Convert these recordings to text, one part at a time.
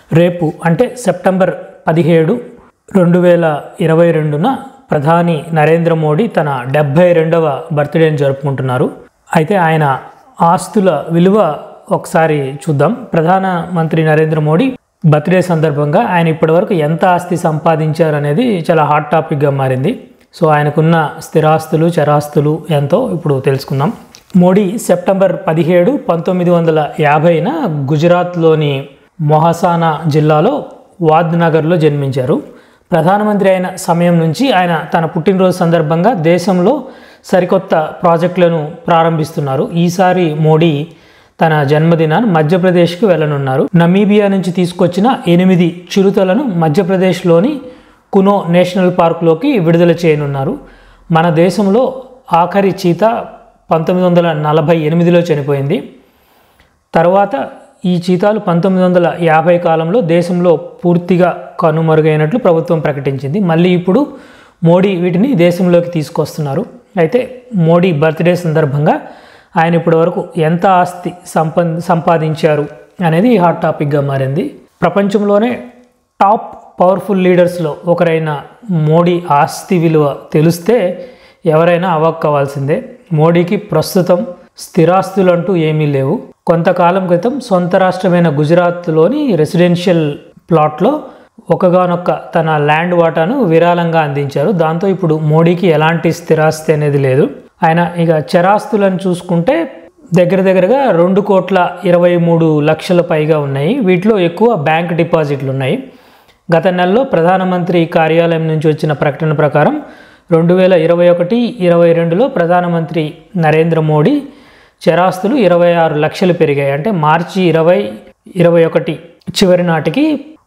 రేపు అంటే సెప్టెంబర్ 17, 2022న ప్రధాని నరేంద్ర మోడీ తన 72వ బర్త్డేని జరుపుకుంటున్నారు. అయితే ఆయన ఆస్తుల విలువ ఒకసారి చూద్దాం. ప్రధానమంత్రి నరేంద్ర మోడీ బర్త్డే సందర్భంగా ఆయన ఇప్పటివరకు ఎంత ఆస్తి సంపాదించారు అనేది చాలా హాట్ టాపిక్గా మారింది. సో ఆయనకున్న స్థిరాస్తులు చరాస్తులు ఎంతో ఇప్పుడు తెలుసుకుందాం. మోడీ సెప్టెంబర్ 17, 1950న గుజరాత్లోని మొహసానా జిల్లాలో వాద్నగర్లో జన్మించారు. ప్రధానమంత్రి అయిన సమయం నుంచి ఆయన తన పుట్టినరోజు సందర్భంగా దేశంలో సరికొత్త ప్రాజెక్టులను ప్రారంభిస్తున్నారు. ఈసారి మోడీ తన జన్మదినాన్ని మధ్యప్రదేశ్కు వెళ్ళనున్నారు. నమీబియా నుంచి తీసుకొచ్చిన 8 చిరుతలను మధ్యప్రదేశ్లోని కునో నేషనల్ పార్క్లోకి విడుదల చేయనున్నారు. మన దేశంలో ఆఖరి చీత 1948లో చనిపోయింది. తర్వాత ఈ చీతాలు 1950 కాలంలో దేశంలో పూర్తిగా కనుమరుగైనట్లు ప్రభుత్వం ప్రకటించింది. మళ్ళీ ఇప్పుడు మోడీ వీటిని దేశంలోకి తీసుకొస్తున్నారు. అయితే మోడీ బర్త్డే సందర్భంగా ఆయన ఇప్పటి వరకు ఎంత ఆస్తి సంపాదించారు అనేది హాట్ టాపిక్గా మారింది. ప్రపంచంలోనే టాప్ పవర్ఫుల్ లీడర్స్లో ఒకరైన మోడీ ఆస్తి విలువ తెలిస్తే ఎవరైనా అవాక్ కావాల్సిందే. మోడీకి ప్రస్తుతం స్థిరాస్తులు అంటూ ఏమీ లేవు. కొంతకాలం క్రితం సొంత రాష్ట్రమైన గుజరాత్లోని రెసిడెన్షియల్ ప్లాట్లో ఒకగానొక్క తన ల్యాండ్ వాటాను విరాళంగా అందించారు. దాంతో ఇప్పుడు మోడీకి ఎలాంటి స్థిరాస్తి అనేది లేదు. ఆయన ఇక చరాస్తులను చూసుకుంటే దగ్గరగా 2,23,00,000 పైగా ఉన్నాయి. వీటిలో ఎక్కువ బ్యాంక్ డిపాజిట్లు ఉన్నాయి. గత నెలలో ప్రధానమంత్రి కార్యాలయం నుంచి వచ్చిన ప్రకటన ప్రకారం 2021-22లో ప్రధానమంత్రి నరేంద్ర మోడీ చరాస్తులు 26 లక్షలు పెరిగాయి. అంటే మార్చి 2021 చివరి నాటికి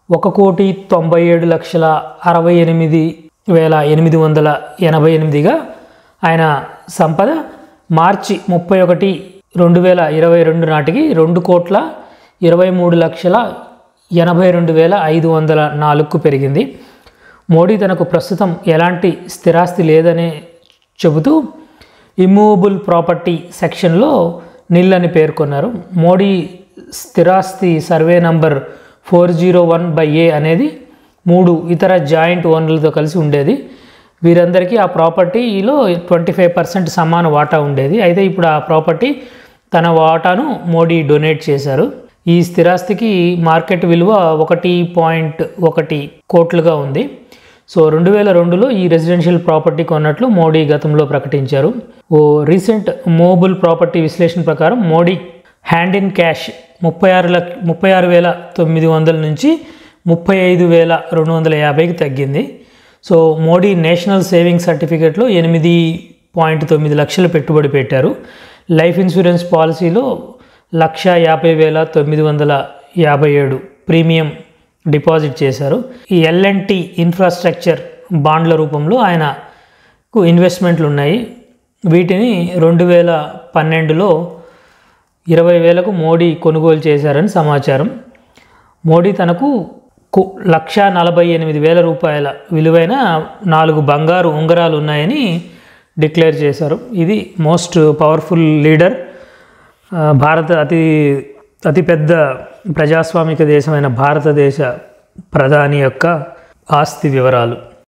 1,97,68,888గా ఆయన సంపద మార్చి 31, 2022 నాటికి 2,23,82,504కు పెరిగింది. మోడీ తనకు ప్రస్తుతం ఎలాంటి స్థిరాస్తి లేదని చెబుతూ ఇమ్మూవబుల్ ప్రాపర్టీ సెక్షన్లో నిల్ అని పేర్కొన్నారు. మోడీ స్థిరాస్తి సర్వే నంబర్ 401/A అనేది 3 ఇతర జాయింట్ ఓనర్లతో కలిసి ఉండేది. వీరందరికీ ఆ ప్రాపర్టీలో 25% సమాన వాటా ఉండేది. అయితే ఇప్పుడు ఆ ప్రాపర్టీ తన వాటాను మోడీ డొనేట్ చేశారు. ఈ స్థిరాస్తికి మార్కెట్ విలువ 1.1 కోట్లుగా ఉంది. సో 2002లో ఈ రెసిడెన్షియల్ ప్రాపర్టీ కొన్నట్లు మోడీ గతంలో ప్రకటించారు. రీసెంట్ మూవబుల్ ప్రాపర్టీ విశ్లేషణ ప్రకారం మోడీ హ్యాండ్ ఇన్ క్యాష్ 36,900 నుంచి 35,250కి తగ్గింది. సో మోడీ నేషనల్ సేవింగ్స్ సర్టిఫికేట్లో 8.9 లక్షలు పెట్టుబడి పెట్టారు. లైఫ్ ఇన్సూరెన్స్ పాలసీలో 1,50,957 ప్రీమియం డిపాజిట్ చేశారు. ఈ L&T ఇన్ఫ్రాస్ట్రక్చర్ బాండ్ల రూపంలో ఆయనకు ఇన్వెస్ట్మెంట్లు ఉన్నాయి. వీటిని 2012లో 20,000కు మోడీ కొనుగోలు చేశారని సమాచారం. మోడీ తనకు 1,48,000 రూపాయల విలువైన 4 బంగారు ఉంగరాలు ఉన్నాయని డిక్లేర్ చేశారు. ఇది మోస్ట్ పవర్ఫుల్ లీడర్, భారత అతిపెద్ద ప్రజాస్వామిక దేశమైన భారతదేశ ప్రధాని యొక్క ఆస్తి వివరాలు.